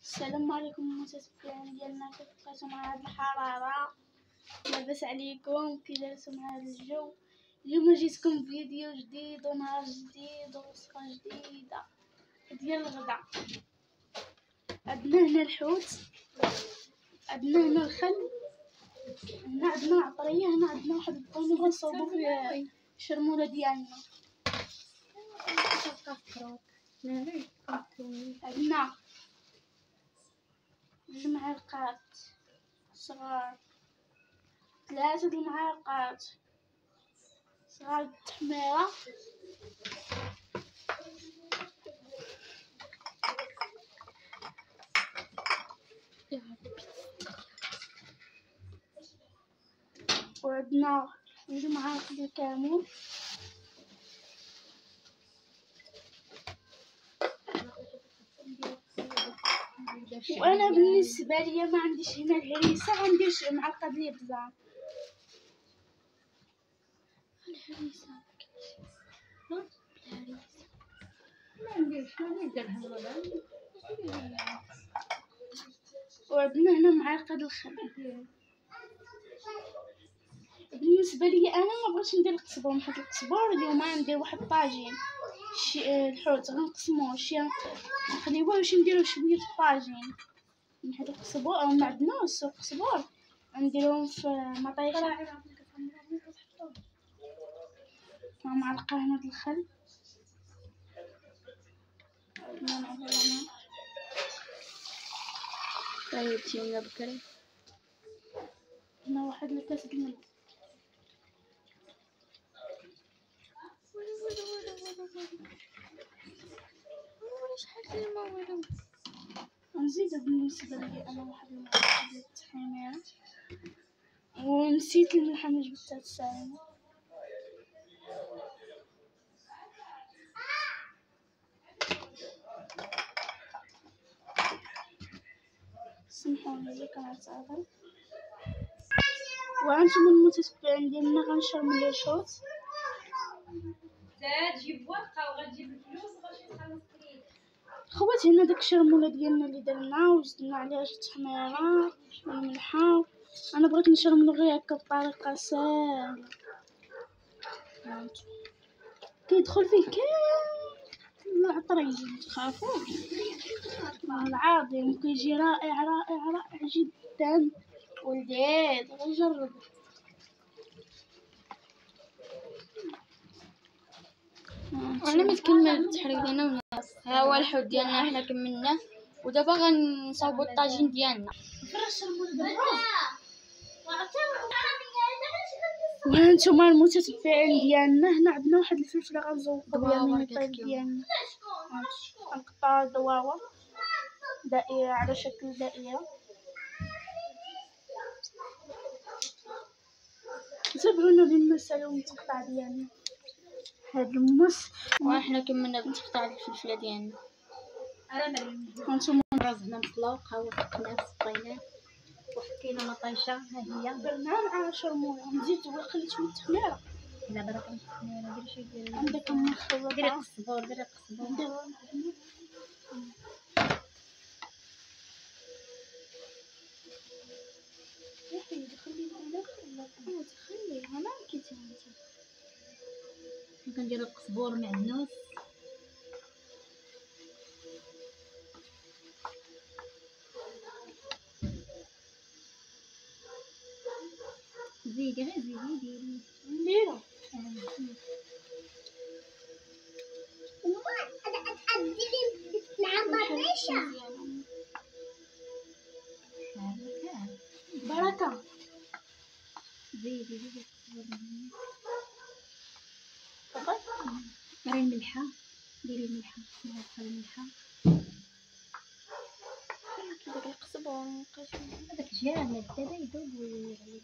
السلام عليكم المتابعين ديالنا، كيف بقيتو مع هاد الحرارة؟ لاباس عليكم؟ كي دايرتو مع هاد الجو؟ اليوم جيتكم بفيديو جديد ونهار جديد ووصفة جديدة ديال الغدا. عندنا هنا الحوت، عندنا هنا الخل، هنا عندنا العطرية، هنا عندنا واحد الطون غنصوبو فيه الشرمولة ديالنا. عندنا 2 معالق صغار، 3 المعالق صغار التحميرة، وعندنا 2 معالق الكمون، وانا بالنسبه ليا ما عنديش هنا الهريسه، غندير معلقه ديال الابزار. الهريسه ما نديرش، ما نديرها ولا. وعندنا هنا معلقه د الخل. بالنسبه لي انا ما بغيتش ندير القزبر، حيت القزبر اليوم غندير واحد الطاجين. الحوت غنقسموه شي نخليوه باش نديرو شويه الطاجين، حيت القزبر او المعدنوس والقزبر نديروهم في مطيشه. مع معلقه هنا د الخل، طيبتينا بكري. هنا واحد الكاس د الملح. نزيد بالنسبه لي انا واحد المعلقه ديال الطحينه، ونسيت الملحه ما جبتها السايمه. سمحوني إذا كانت هذا. وانتم المتتبعين ديالنا غنشرملو الحوت. تجيب ورقه وغتجيب الفلوس وغتمشي تخلص كريت. خوات هنا داك الشرموله ديالنا اللي درنا وزدنا عليها شي تحميره والملحه. انا بغيت نشرملو غير هكا بطريقه ساهله، كيدخل فيه كامل العطريه، متخافوش والله العظيم كيجي رائع رائع رائع جدا. ولديت غير جربوا. وانا متكمل التحريك ديالنا وناس. ها هو الحوت ديالنا حنا كملناه، ودابا غنصاوبوا الطاجين ديالنا. وهانتوما المتتبعين ديالنا، هنا عندنا واحد الفلفله غنزوقو بها من الطيب ديالنا. غنقطعو دواوة دائرة على شكل دائرة. تابعونا بالمسألة والمتقطع ديالنا. هاد المس وحنا كملنا بنتقطع الفلفله ديالنا. هانتوما رزنا مطلوق، ها هو فقناه صبيناه وحطينا مطيشه. ها هي درنا مع شرموله، نزيد خليت شويه التحميره. لا بركه التحميره، ديري شي ديال عندك المخلطة، ديري القزبور، ديري القزبور. كنديرو القزبور معدنوس. زيدي غير زيدي ديري نديرو بركة. زيدي القزبور. ديري الملحه، ديري الملحه، ناقصه الملحه. داك القزبر مبقاش هذاك جامد دابا يذوب ويغلي.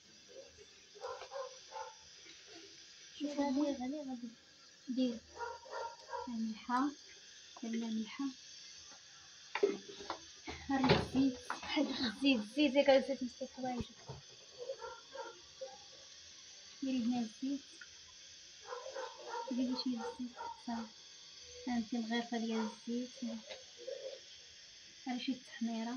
شوف غادي غادي دير الملحه، درنا الملحه. هري الزيت، الزيت ياك الزيت مسكي حوايجك. ديري هنا الزيت، ديري شويه الزيت صافي. هانتي الغرفه ديال الزيت. على شي التحميرة.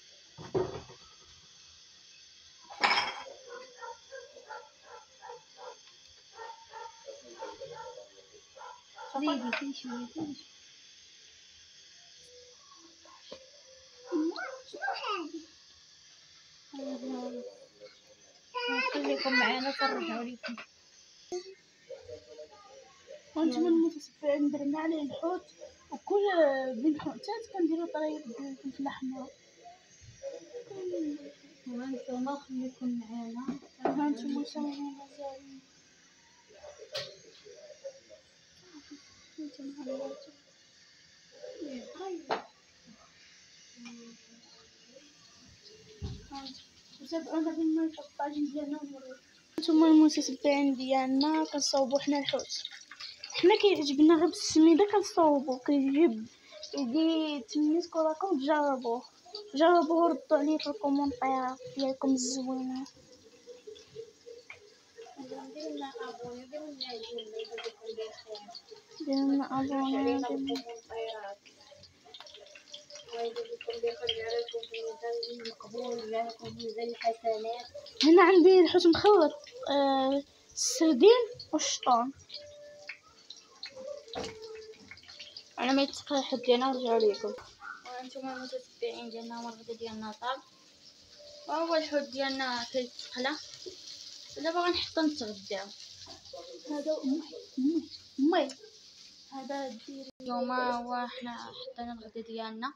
زيدي فيه شوية فيه. خليكم معنا ترجعوا ليكم. وانتم المتتبعين درنا عليه الحوت، وكل بين حوتات كنديرو طريقة الفلفل احمر. وانتم خليكم معنا. وانتم مسوين مزال. وتابعونا في الطاجين ديالنا ونوريكم. نتوما المتتبعين ديالنا كنصاوبو حنا الحوت. حنا كيعجبنا غير بالسميده كنصاوبو، كيجيب يدي تميتكم راكم تجربوه وردوا عليه في الكومونطيرات ديالكم الزوينه. ديرنا ابوني هنا عندي الحوت مخلط السردين والشطون. على ما يتسقى الحوت ديالنا نرجعوا ليكم. وانتم المتتبعين ديالنا الغدا ديالنا طاب، وهو الحوت ديالنا كيتسقلا ودابا غنحطو نتغداو. هذا مي هذا ديري اليوم هو حنا حطينا الغدا ديالنا.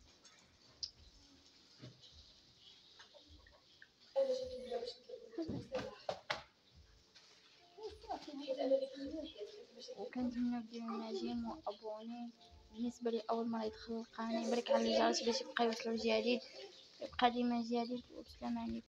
وكنتمنى ديروا لنا جيم وابوني. بالنسبه لي اول مره يدخل القناه يبارك على الجرس باش يبقى يوصلوا جديد، يبقى ديما جديد. والسلام عليكم.